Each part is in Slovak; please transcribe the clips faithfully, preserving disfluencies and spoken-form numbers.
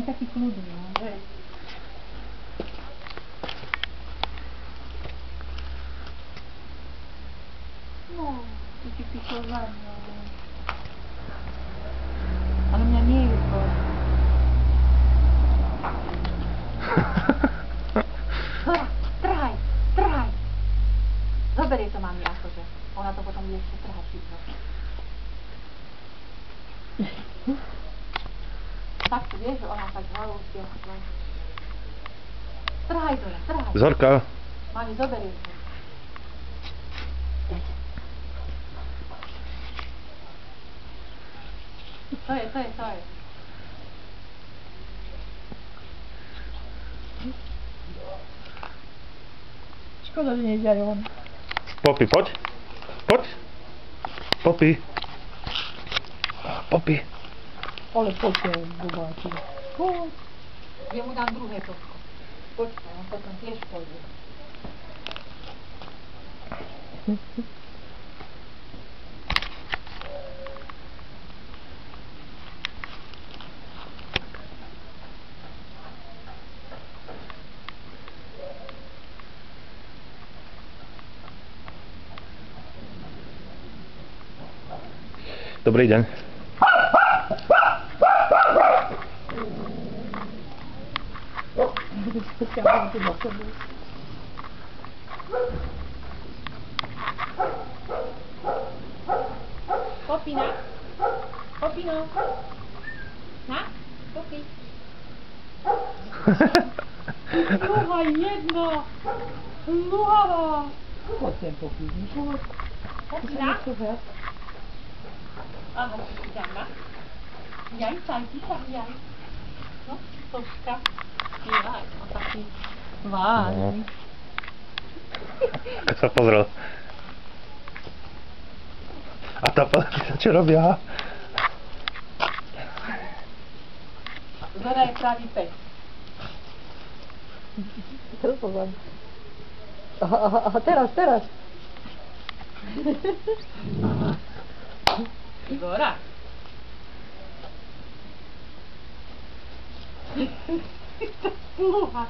taký kľudný, no. Hej. No, to ti pišlo za mňa. Ale mňa nie je to. Zora, trhaj, trhaj. Zoberie to mami akože. Ona to potom bude ešte trhať chytno. Tak to vieš, že ona tak hlavou stiahla. Trhaj to, trhaj. Zorka. Mami, zoberie to. To je, to je, to je. Škoda, že nejde aj on. Popi, poď. Poď. Popi. Popi. Ale poďte, dubáči. Poď. Ja mu dám druhé točko. Počkaj, on potom tiež pôjde. Dobrý deň. Popi, na? Popi, no. Na? Popi. Sluha jedna. Sluhavá. Poď sem, Popi. Popi, na? Aha, ďaká. Jaj, tajky sa, jaj. No, tožka. Jaj, on taký vážny. Keď sa pozrel. A tá sa čo robia? Zora je pravý pes. Teraz pozor. Aha, aha, aha, teraz, teraz. Zora. To sluha.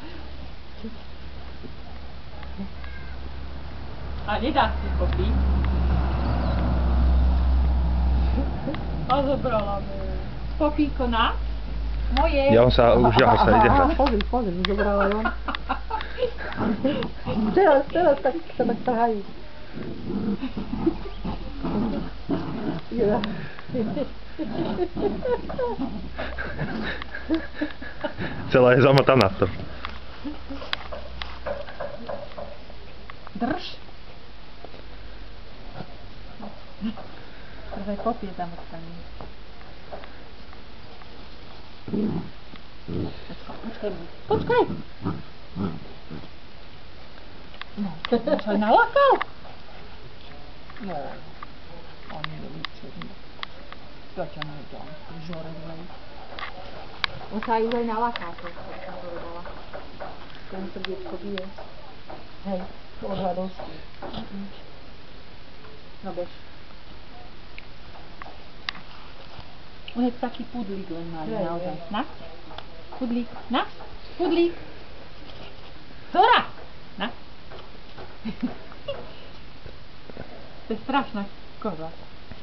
A nedá si popiť. A zobrala mu. Popíko na? Moje. Ja on sa, už ja ho sa ide hrať. Pozri, pozri, zobrala on. Teraz, teraz tak, sa tak trhajú. Celá je zamotaná v tom. Drž. Teraz aj Popi je zamotaný. Počkaj, počkaj. No, to sa nalakal. No, on je vyčerný. To ťa nejdám, žore dvej. On sa aj už aj nalaká, to som povedala. Ten srdiečko bije. Hej, od radosti. No bež. On je taký pudlík len má, naozaj. Na? Pudlík, na? Pudlík. Zora! Na? To je strašná koza.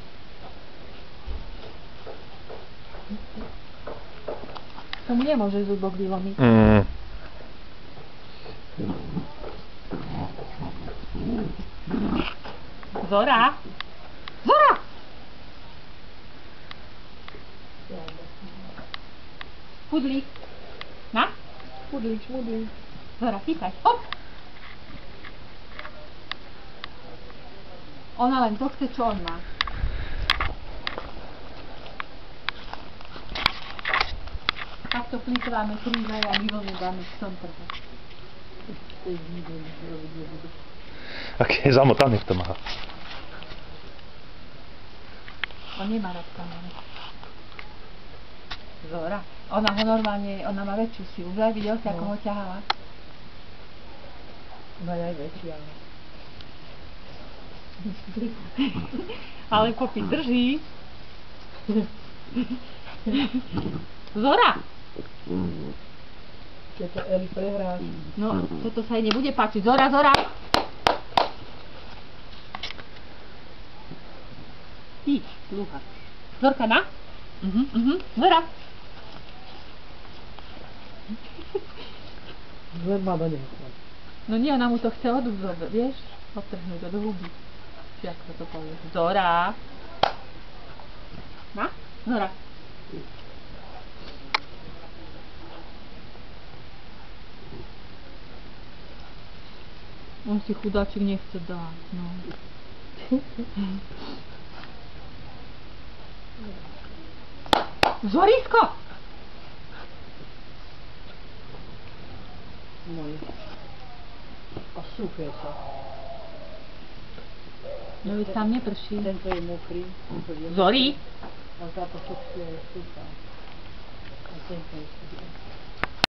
Tomu nemôže zubok vylomiť. Mm. Zora! Zora! Pudlík. Na? Pudlík, pudlík. Zora, chytaj. Hop! Ona len to chce, čo on má. Takto plýtváme krížaj a my vlnu dáme v tom trhu. Aký je zamotaný v tom, aha. On nemá rád kameru. Zora. Ona ho normálne, ona má väčšiu silu. Už aj videl si, ako ho ťahala? Má aj väčší, ale... Ale Popi drží. Zora! Keď to Eli prehrá. No, toto sa jej nebude páčiť. Zora, Zora! Ty, sluha. Zorka, na? Mhm, mhm, Zora. Zle má do neho. No nie, ona mu to chce odzobrať, vieš? Odtrhnúť od huby. Či ako to povieš. Zora. Na? Zora. On si chudáčik nechce dať, no. Zorisko! Môj. A súfie sa. No veď tam neprší. Tento je mokrý. tento je Zori! mokrý, A za to všetko je súfa. A tento je súfa.